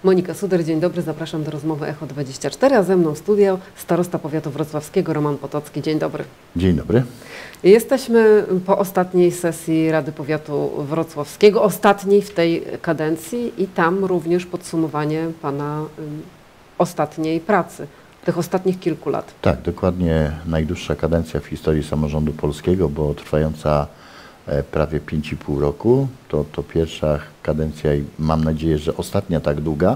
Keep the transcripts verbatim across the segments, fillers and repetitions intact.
Monika Suder, dzień dobry, zapraszam do rozmowy Echo dwadzieścia cztery, a ze mną w studio starosta powiatu wrocławskiego Roman Potocki. Dzień dobry. Dzień dobry. Jesteśmy po ostatniej sesji Rady Powiatu Wrocławskiego, ostatniej w tej kadencji i tam również podsumowanie Pana um, ostatniej pracy, tych ostatnich kilku lat. Tak, dokładnie najdłuższa kadencja w historii samorządu polskiego, bo trwająca prawie pięć i pół roku. To, to pierwsza kadencja i mam nadzieję, że ostatnia tak długa.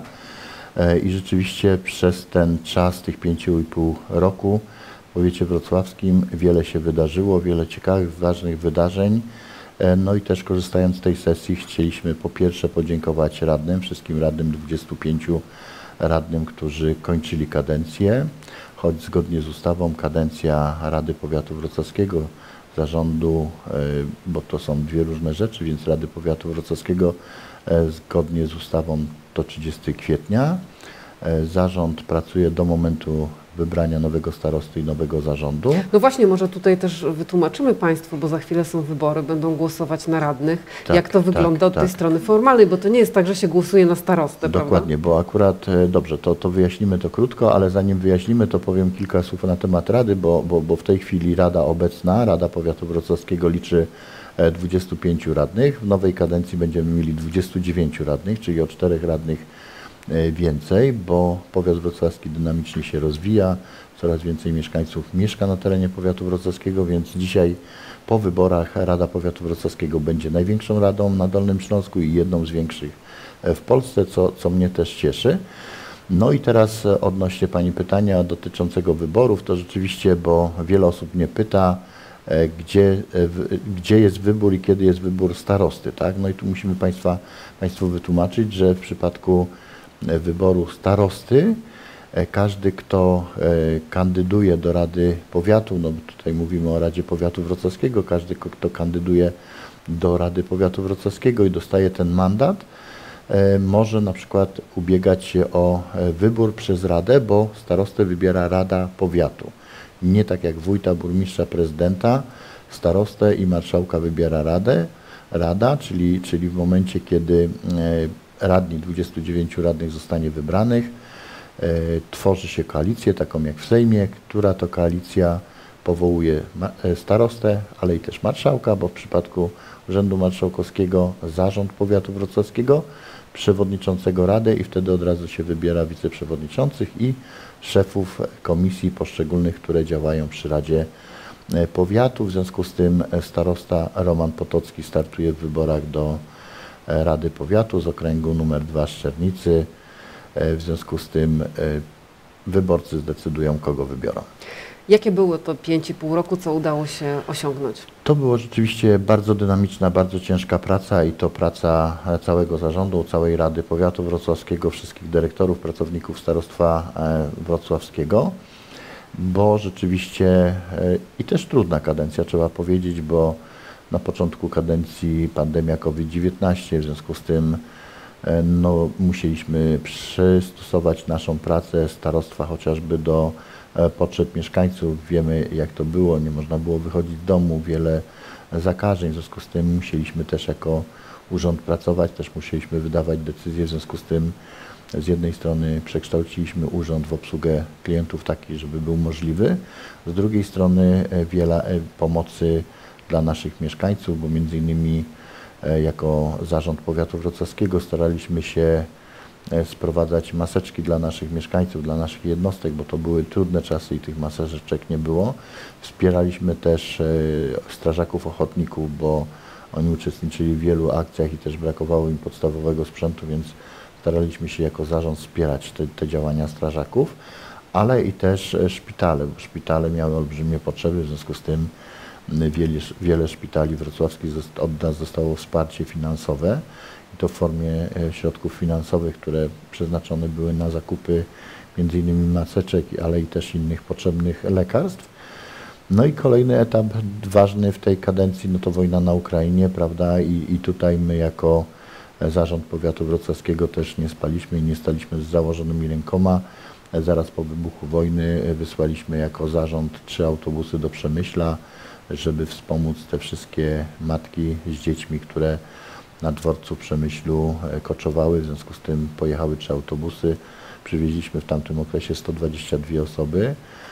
I rzeczywiście przez ten czas, tych pięć i pół roku w powiecie wrocławskim wiele się wydarzyło, wiele ciekawych, ważnych wydarzeń. No i też korzystając z tej sesji chcieliśmy po pierwsze podziękować radnym, wszystkim radnym, dwudziestu pięciu radnym, którzy kończyli kadencję, choć zgodnie z ustawą kadencja Rady Powiatu Wrocławskiego, zarządu, bo to są dwie różne rzeczy, więc Rady Powiatu Wrocławskiego zgodnie z ustawą to trzydziestego kwietnia. Zarząd pracuje do momentu wybrania nowego starosty i nowego zarządu. No właśnie, może tutaj też wytłumaczymy Państwu, bo za chwilę są wybory, będą głosować na radnych, tak, jak to wygląda tak, od tak. tej strony formalnej, bo to nie jest tak, że się głosuje na starostę, Dokładnie, prawda? Bo akurat, dobrze, to, to wyjaśnimy to krótko, ale zanim wyjaśnimy, to powiem kilka słów na temat Rady, bo, bo, bo w tej chwili Rada obecna, Rada Powiatu Wrocławskiego liczy dwudziestu pięciu radnych. W nowej kadencji będziemy mieli dwudziestu dziewięciu radnych, czyli o czterech radnych więcej, bo powiat wrocławski dynamicznie się rozwija, coraz więcej mieszkańców mieszka na terenie powiatu wrocławskiego, więc dzisiaj po wyborach Rada Powiatu Wrocławskiego będzie największą radą na Dolnym Śląsku i jedną z większych w Polsce, co, co mnie też cieszy. No i teraz odnośnie Pani pytania dotyczącego wyborów, to rzeczywiście, bo wiele osób mnie pyta, gdzie, gdzie jest wybór i kiedy jest wybór starosty, tak? No i tu musimy Państwa, Państwu wytłumaczyć, że w przypadku wyboru starosty każdy, kto kandyduje do Rady Powiatu, no tutaj mówimy o Radzie Powiatu Wrocławskiego, każdy, kto kandyduje do Rady Powiatu Wrocławskiego i dostaje ten mandat, może na przykład ubiegać się o wybór przez Radę, bo starostę wybiera Rada Powiatu. Nie tak jak wójta, burmistrza, prezydenta, starostę i marszałka wybiera Radę, Rada, czyli, czyli w momencie, kiedy radni, dwudziestu dziewięciu radnych zostanie wybranych, e, tworzy się koalicję, taką jak w Sejmie, która to koalicja powołuje starostę, ale i też marszałka, bo w przypadku Urzędu Marszałkowskiego zarząd powiatu wrocławskiego, przewodniczącego Rady i wtedy od razu się wybiera wiceprzewodniczących i szefów komisji poszczególnych, które działają przy Radzie Powiatu. W związku z tym starosta Roman Potocki startuje w wyborach do Rady Powiatu z okręgu numer dwa Szczernicy. W związku z tym wyborcy zdecydują, kogo wybiorą. Jakie było to pięć i pół roku, co udało się osiągnąć? To było rzeczywiście bardzo dynamiczna, bardzo ciężka praca i to praca całego zarządu, całej Rady Powiatu Wrocławskiego, wszystkich dyrektorów, pracowników starostwa wrocławskiego, bo rzeczywiście i też trudna kadencja, trzeba powiedzieć, bo na początku kadencji pandemia COVID dziewiętnaście, w związku z tym no, musieliśmy przystosować naszą pracę starostwa chociażby do potrzeb mieszkańców. Wiemy, jak to było, nie można było wychodzić z domu, wiele zakażeń, w związku z tym musieliśmy też jako urząd pracować, też musieliśmy wydawać decyzje, w związku z tym z jednej strony przekształciliśmy urząd w obsługę klientów taki, żeby był możliwy, z drugiej strony wiele pomocy dla naszych mieszkańców, bo między innymi jako zarząd powiatu wrocławskiego staraliśmy się sprowadzać maseczki dla naszych mieszkańców, dla naszych jednostek, bo to były trudne czasy i tych maseczek nie było. Wspieraliśmy też strażaków ochotników, bo oni uczestniczyli w wielu akcjach i też brakowało im podstawowego sprzętu, więc staraliśmy się jako zarząd wspierać te, te działania strażaków, ale i też szpitale, bo szpitale miały olbrzymie potrzeby, w związku z tym Wiele, wiele szpitali wrocławskich od nas dostało wsparcie finansowe i to w formie środków finansowych, które przeznaczone były na zakupy między innymi maseczek, ale i też innych potrzebnych lekarstw. No i kolejny etap ważny w tej kadencji, no to wojna na Ukrainie, prawda, i, i tutaj my jako zarząd powiatu wrocławskiego też nie spaliśmy i nie staliśmy z założonymi rękoma. Zaraz po wybuchu wojny wysłaliśmy jako zarząd trzy autobusy do Przemyśla, żeby wspomóc te wszystkie matki z dziećmi, które na dworcu w Przemyślu koczowały, w związku z tym pojechały trzy autobusy. Przywieźliśmy w tamtym okresie sto dwadzieścia dwie osoby,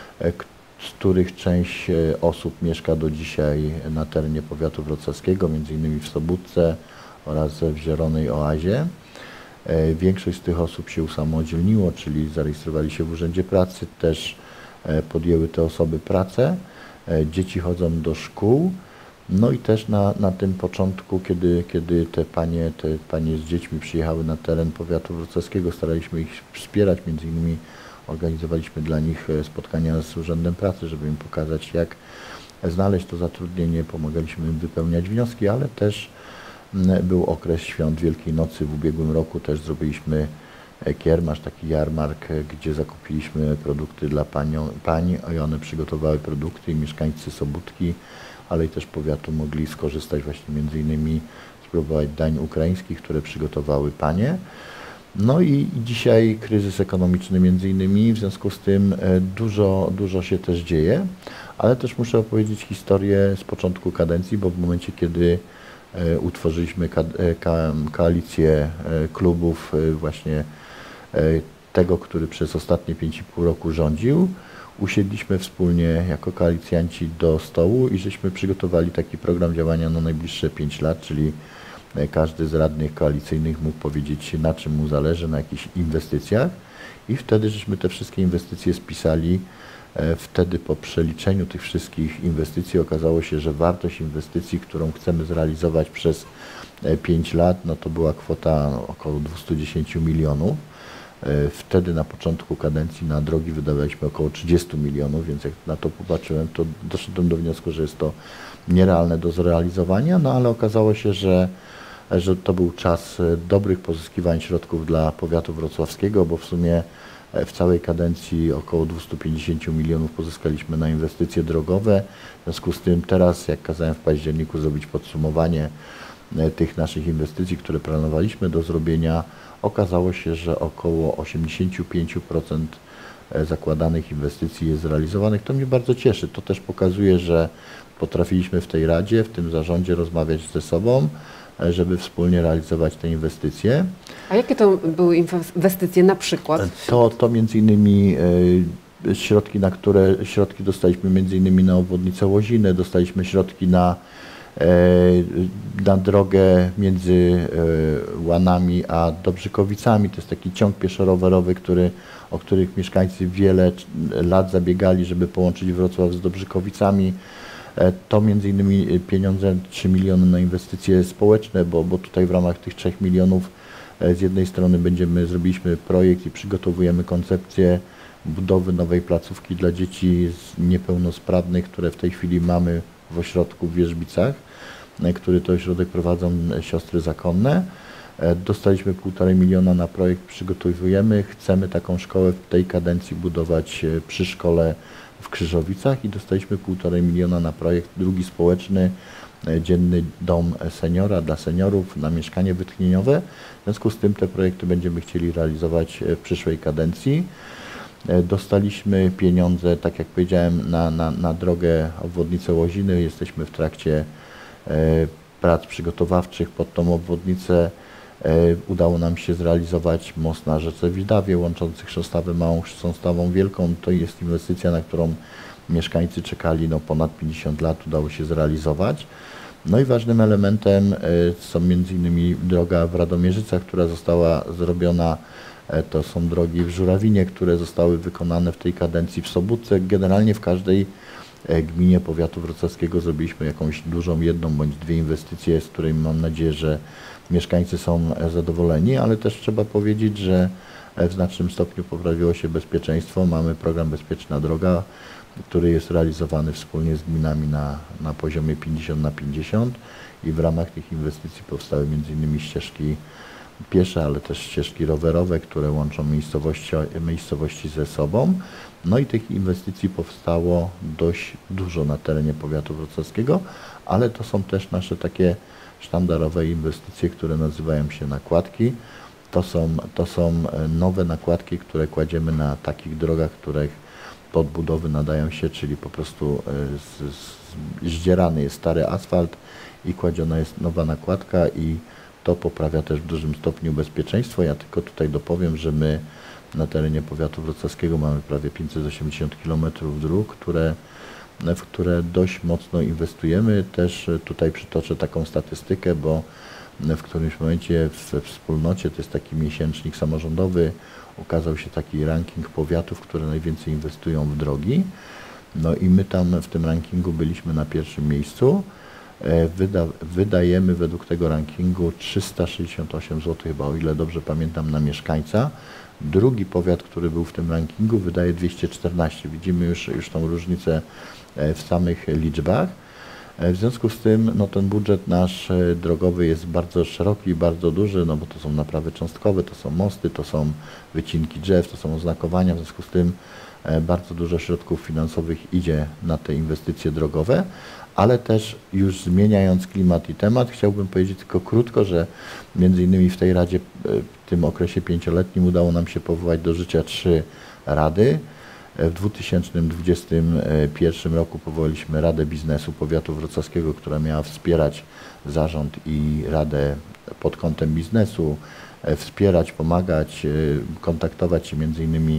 z których część osób mieszka do dzisiaj na terenie powiatu wrocławskiego, między innymi w Sobótce oraz w Zielonej Oazie. Większość z tych osób się usamodzielniło, czyli zarejestrowali się w Urzędzie Pracy, też podjęły te osoby pracę. Dzieci chodzą do szkół. No i też na, na tym początku, kiedy, kiedy te panie, te panie z dziećmi przyjechały na teren powiatu wrocławskiego, staraliśmy ich wspierać, między innymi organizowaliśmy dla nich spotkania z Urzędem Pracy, żeby im pokazać, jak znaleźć to zatrudnienie, pomagaliśmy im wypełniać wnioski, ale też był okres świąt Wielkiej Nocy w ubiegłym roku, też zrobiliśmy kiermasz, taki jarmark, gdzie zakupiliśmy produkty dla panią, pań i one przygotowały produkty i mieszkańcy Sobótki, ale i też powiatu mogli skorzystać właśnie między innymi spróbować dań ukraińskich, które przygotowały panie. No i dzisiaj kryzys ekonomiczny między innymi, w związku z tym dużo, dużo się też dzieje, ale też muszę opowiedzieć historię z początku kadencji, bo w momencie, kiedy utworzyliśmy koalicję klubów właśnie tego, który przez ostatnie pięć i pół roku rządził, usiedliśmy wspólnie jako koalicjanci do stołu i żeśmy przygotowali taki program działania na najbliższe pięć lat, czyli każdy z radnych koalicyjnych mógł powiedzieć, na czym mu zależy, na jakichś inwestycjach i wtedy żeśmy te wszystkie inwestycje spisali. Wtedy po przeliczeniu tych wszystkich inwestycji okazało się, że wartość inwestycji, którą chcemy zrealizować przez pięć lat, no to była kwota około dwieście dziesięć milionów. Wtedy na początku kadencji na drogi wydawaliśmy około trzydzieści milionów, więc jak na to popatrzyłem, to doszedłem do wniosku, że jest to nierealne do zrealizowania, no ale okazało się, że, że to był czas dobrych pozyskiwań środków dla powiatu wrocławskiego, bo w sumie w całej kadencji około dwieście pięćdziesiąt milionów pozyskaliśmy na inwestycje drogowe. W związku z tym teraz, jak kazałem w październiku zrobić podsumowanie tych naszych inwestycji, które planowaliśmy do zrobienia, okazało się, że około osiemdziesiąt pięć procent zakładanych inwestycji jest zrealizowanych. To mnie bardzo cieszy. To też pokazuje, że potrafiliśmy w tej Radzie, w tym zarządzie rozmawiać ze sobą, żeby wspólnie realizować te inwestycje. A jakie to były inwestycje na przykład? To, to między innymi e, środki, na które środki dostaliśmy między innymi na obwodnicę Łoziny, dostaliśmy środki na, e, na drogę między e, Łanami a Dobrzykowicami. To jest taki ciąg pieszo-rowerowy, który, o których mieszkańcy wiele lat zabiegali, żeby połączyć Wrocław z Dobrzykowicami. To między innymi pieniądze, trzy miliony na inwestycje społeczne, bo, bo tutaj w ramach tych trzech milionów z jednej strony będziemy, zrobiliśmy projekt i przygotowujemy koncepcję budowy nowej placówki dla dzieci niepełnosprawnych, które w tej chwili mamy w ośrodku w Wierzbicach, który to ośrodek prowadzą siostry zakonne. Dostaliśmy półtorej miliona na projekt, przygotowujemy, chcemy taką szkołę w tej kadencji budować przy szkole w Krzyżowicach i dostaliśmy półtorej miliona na projekt drugi społeczny, dzienny dom seniora dla seniorów na mieszkanie wytchnieniowe. W związku z tym te projekty będziemy chcieli realizować w przyszłej kadencji. Dostaliśmy pieniądze, tak jak powiedziałem, na, na, na drogę obwodnicę Łoziny. Jesteśmy w trakcie prac przygotowawczych pod tą obwodnicę. Udało nam się zrealizować most na rzece Widawie łączący Chrząstawę Małą z Chrząstawą Wielką. To jest inwestycja, na którą mieszkańcy czekali no, ponad pięćdziesiąt lat, udało się zrealizować. No i ważnym elementem są między innymi droga w Radomierzycach, która została zrobiona. To są drogi w Żurawinie, które zostały wykonane w tej kadencji w Sobótce. Generalnie w każdej gminie powiatu wrocławskiego zrobiliśmy jakąś dużą, jedną bądź dwie inwestycje, z którymi mam nadzieję, że mieszkańcy są zadowoleni, ale też trzeba powiedzieć, że w znacznym stopniu poprawiło się bezpieczeństwo. Mamy program Bezpieczna Droga, który jest realizowany wspólnie z gminami na, na poziomie pięćdziesiąt na pięćdziesiąt i w ramach tych inwestycji powstały między innymi ścieżki piesze, ale też ścieżki rowerowe, które łączą miejscowości, miejscowości ze sobą. No i tych inwestycji powstało dość dużo na terenie powiatu wrocławskiego, ale to są też nasze takie sztandarowe inwestycje, które nazywają się nakładki. To są, to są nowe nakładki, które kładziemy na takich drogach, których podbudowy nadają się, czyli po prostu z, z, zdzierany jest stary asfalt i kładziona jest nowa nakładka i to poprawia też w dużym stopniu bezpieczeństwo. Ja tylko tutaj dopowiem, że my na terenie powiatu wrocławskiego mamy prawie pięćset osiemdziesiąt kilometrów dróg, które, w które dość mocno inwestujemy. Też tutaj przytoczę taką statystykę, bo w którymś momencie w wspólnocie, to jest taki miesięcznik samorządowy, ukazał się taki ranking powiatów, które najwięcej inwestują w drogi. No i my tam w tym rankingu byliśmy na pierwszym miejscu. Wyda, wydajemy według tego rankingu trzysta sześćdziesiąt osiem złotych, chyba o ile dobrze pamiętam, na mieszkańca. Drugi powiat, który był w tym rankingu, wydaje dwieście czternaście. Widzimy już, już tą różnicę w samych liczbach. W związku z tym no, ten budżet nasz drogowy jest bardzo szeroki i bardzo duży, no bo to są naprawy cząstkowe, to są mosty, to są wycinki drzew, to są oznakowania. W związku z tym bardzo dużo środków finansowych idzie na te inwestycje drogowe, ale też już zmieniając klimat i temat, chciałbym powiedzieć tylko krótko, że między innymi w tej Radzie, w tym okresie pięcioletnim udało nam się powołać do życia trzy rady. W dwa tysiące dwudziestym pierwszym roku powołaliśmy Radę Biznesu Powiatu Wrocławskiego, która miała wspierać zarząd i radę pod kątem biznesu, wspierać, pomagać, kontaktować się między innymi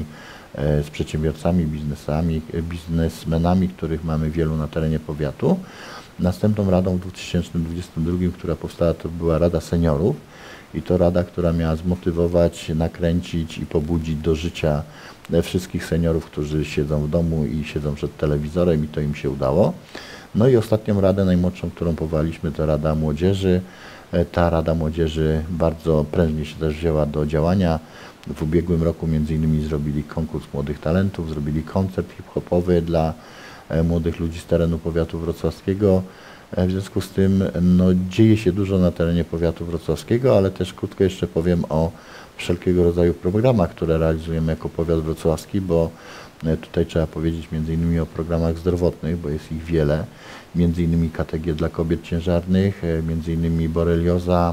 z przedsiębiorcami, biznesami, biznesmenami, których mamy wielu na terenie powiatu. Następną radą w dwa tysiące dwudziestym drugim, która powstała, to była Rada Seniorów i to rada, która miała zmotywować, nakręcić i pobudzić do życia wszystkich seniorów, którzy siedzą w domu i siedzą przed telewizorem, i to im się udało. No i ostatnią radę, najmłodszą, którą powołaliśmy, to Rada Młodzieży. Ta Rada Młodzieży bardzo prężnie się też wzięła do działania. W ubiegłym roku między innymi zrobili konkurs młodych talentów, zrobili koncert hip-hopowy dla młodych ludzi z terenu powiatu wrocławskiego. W związku z tym no, dzieje się dużo na terenie powiatu wrocławskiego, ale też krótko jeszcze powiem o wszelkiego rodzaju programach, które realizujemy jako powiat wrocławski, bo tutaj trzeba powiedzieć między innymi o programach zdrowotnych, bo jest ich wiele, między innymi K T G dla kobiet ciężarnych, między innymi borelioza,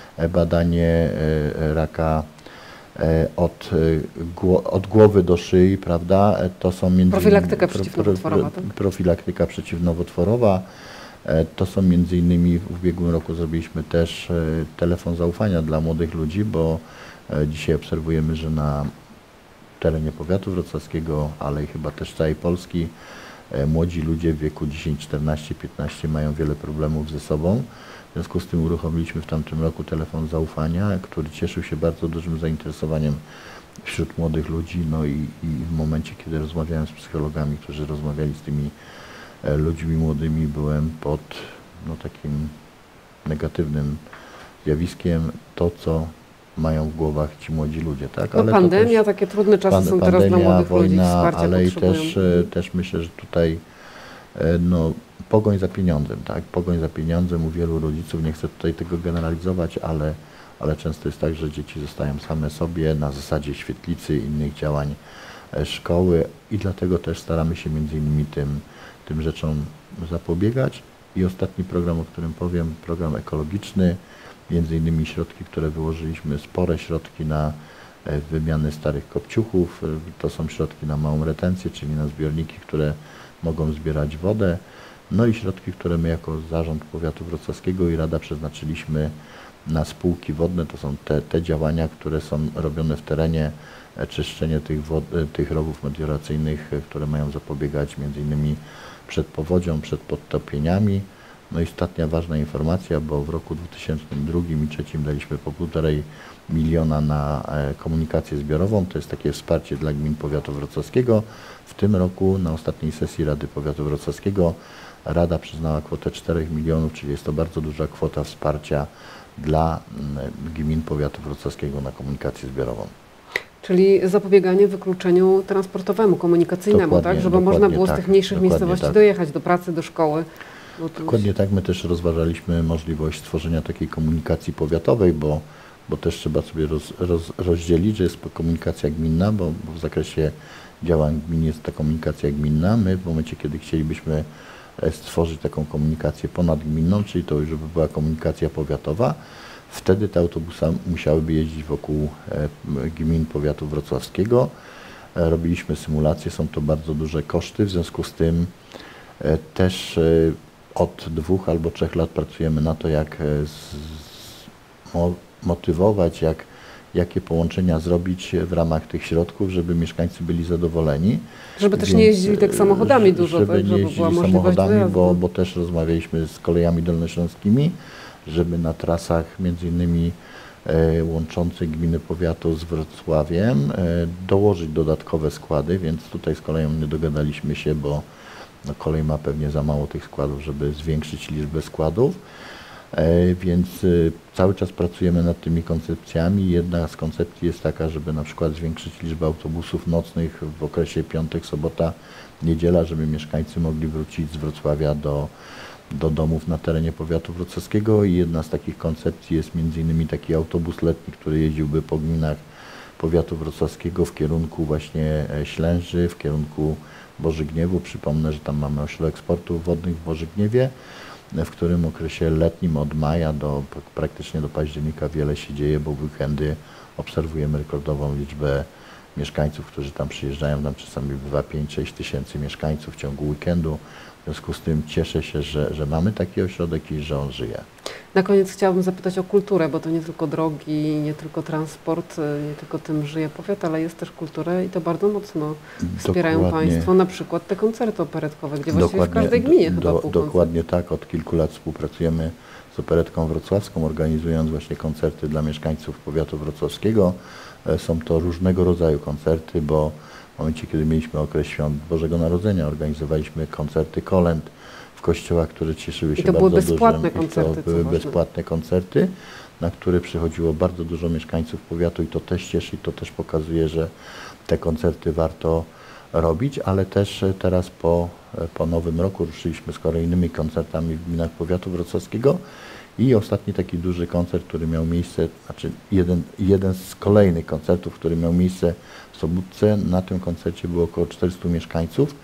badanie raka od, od głowy do szyi, prawda? To są między profilaktyka przeciwnowotworowa, tak? Profilaktyka przeciwnowotworowa. To są między innymi, w ubiegłym roku zrobiliśmy też telefon zaufania dla młodych ludzi, bo dzisiaj obserwujemy, że na terenie powiatu wrocławskiego, ale i chyba też całej Polski, młodzi ludzie w wieku dziesięć, czternaście, piętnaście mają wiele problemów ze sobą. W związku z tym uruchomiliśmy w tamtym roku telefon zaufania, który cieszył się bardzo dużym zainteresowaniem wśród młodych ludzi. No i, i w momencie, kiedy rozmawiałem z psychologami, którzy rozmawiali z tymi ludźmi młodymi, byłem pod no, takim negatywnym zjawiskiem, to co mają w głowach ci młodzi ludzie. Tak? No, ale pandemia, też, takie trudne czasy pan, są teraz pandemia, dla młodych wojna, ludzi, wsparcia ale i potrzebują. też, też myślę, że tutaj no, pogoń za pieniądzem, tak? Pogoń za pieniądzem u wielu rodziców, nie chcę tutaj tego generalizować, ale, ale często jest tak, że dzieci zostają same sobie na zasadzie świetlicy, innych działań szkoły i dlatego też staramy się między innymi tym, tym rzeczom zapobiegać. I ostatni program, o którym powiem, program ekologiczny, między innymi środki, które wyłożyliśmy, spore środki na wymianę starych kopciuchów, to są środki na małą retencję, czyli na zbiorniki, które mogą zbierać wodę, no i środki, które my jako Zarząd Powiatu Wrocławskiego i Rada przeznaczyliśmy na spółki wodne, to są te, te działania, które są robione w terenie, czyszczenie tych, wod, tych rowów melioracyjnych, które mają zapobiegać między innymi przed powodzią, przed podtopieniami. No i ostatnia ważna informacja, bo w roku dwa tysiące drugim i dwa tysiące trzecim daliśmy po półtorej miliona na komunikację zbiorową. To jest takie wsparcie dla gmin powiatu wrocławskiego. W tym roku na ostatniej sesji Rady Powiatu Wrocławskiego Rada przyznała kwotę czterech milionów, czyli jest to bardzo duża kwota wsparcia dla gmin powiatu wrocławskiego na komunikację zbiorową. Czyli zapobieganie wykluczeniu transportowemu, komunikacyjnemu, Dokładnie, tak? Żeby można było tak, z tych mniejszych miejscowości tak. dojechać do pracy, do szkoły. Dokładnie tak, my też rozważaliśmy możliwość stworzenia takiej komunikacji powiatowej, bo, bo też trzeba sobie roz, roz, rozdzielić, że jest komunikacja gminna, bo, bo w zakresie działań gmin jest ta komunikacja gminna. My w momencie, kiedy chcielibyśmy stworzyć taką komunikację ponadgminną, czyli to już by była komunikacja powiatowa, wtedy te autobusy musiałyby jeździć wokół gmin powiatu wrocławskiego. Robiliśmy symulacje, są to bardzo duże koszty, w związku z tym też od dwóch albo trzech lat pracujemy na to, jak mo motywować, jak, jakie połączenia zrobić w ramach tych środków, żeby mieszkańcy byli zadowoleni. Żeby też Więc, nie jeździli tak samochodami dużo, żeby tak? nie Żeby jeździli była możliwość samochodami, dojazdu. bo, bo też rozmawialiśmy z kolejami dolnośląskimi, żeby na trasach między innymi e, łączących gminy powiatu z Wrocławiem e, dołożyć dodatkowe składy, więc tutaj z koleją nie dogadaliśmy się, bo no, kolej ma pewnie za mało tych składów, żeby zwiększyć liczbę składów. E, więc e, cały czas pracujemy nad tymi koncepcjami. Jedna z koncepcji jest taka, żeby na przykład zwiększyć liczbę autobusów nocnych w okresie piątek, sobota, niedziela, żeby mieszkańcy mogli wrócić z Wrocławia do, do domów na terenie powiatu wrocławskiego. I jedna z takich koncepcji jest między innymi taki autobus letni, który jeździłby po gminach powiatu wrocławskiego w kierunku właśnie Ślęży, w kierunku Bożygniewu. Przypomnę, że tam mamy ośrodek sportów wodnych w Bożygniewie, w którym okresie letnim od maja do praktycznie do października wiele się dzieje, bo w weekendy obserwujemy rekordową liczbę mieszkańców, którzy tam przyjeżdżają, tam czasami dwa, pięć, sześć tysięcy mieszkańców w ciągu weekendu. W związku z tym cieszę się, że, że mamy taki ośrodek i że on żyje. Na koniec chciałabym zapytać o kulturę, bo to nie tylko drogi, nie tylko transport, nie tylko tym żyje powiat, ale jest też kultura i to bardzo mocno wspierają Dokładnie. Państwo, na przykład te koncerty operetkowe, gdzie właściwie w każdej gminie do, chyba do, pół Dokładnie tak, od kilku lat współpracujemy z Operetką Wrocławską, organizując właśnie koncerty dla mieszkańców powiatu wrocławskiego. Są to różnego rodzaju koncerty, bo w momencie, kiedy mieliśmy okres świąt Bożego Narodzenia, organizowaliśmy koncerty kolęd w kościołach, które cieszyły się I to bardzo były bezpłatne dużym, koncerty, i to były ważne. bezpłatne koncerty, na które przychodziło bardzo dużo mieszkańców powiatu i to też cieszy, i to też pokazuje, że te koncerty warto robić, ale też teraz po, po nowym roku ruszyliśmy z kolejnymi koncertami w gminach powiatu wrocławskiego i ostatni taki duży koncert, który miał miejsce, znaczy jeden, jeden z kolejnych koncertów, który miał miejsce w Sobótce. Na tym koncercie było około czterystu mieszkańców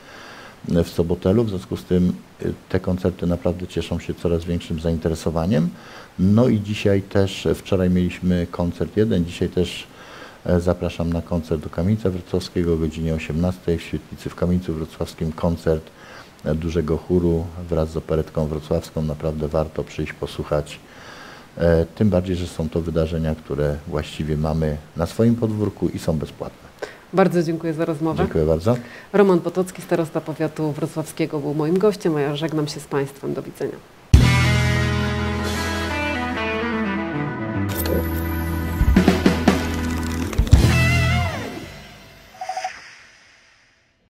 w Sobotelu, w związku z tym te koncerty naprawdę cieszą się coraz większym zainteresowaniem. No i dzisiaj też, wczoraj mieliśmy koncert jeden, dzisiaj też zapraszam na koncert do Kamieńca Wrocławskiego o godzinie osiemnastej w Świetlicy w Kamieńcu Wrocławskim. Koncert dużego chóru wraz z Operetką Wrocławską. Naprawdę warto przyjść, posłuchać. Tym bardziej, że są to wydarzenia, które właściwie mamy na swoim podwórku i są bezpłatne. Bardzo dziękuję za rozmowę. Dziękuję bardzo. Roman Potocki, starosta powiatu wrocławskiego, był moim gościem, a ja żegnam się z Państwem. Do widzenia.